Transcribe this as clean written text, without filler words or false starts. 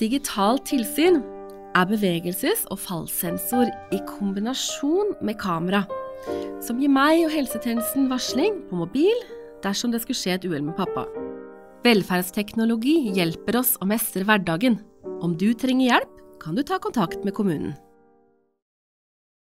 digitalt tilsyn er bevegelses- og fallsensor i kombinasjon med kamera, som gir meg og helsetjenesten varsling på mobil dersom det skulle skje et uhell med pappa. Velferdsteknologi hjelper oss å mestre hverdagen. Om du trenger hjelp, kan du ta kontakt med kommunen.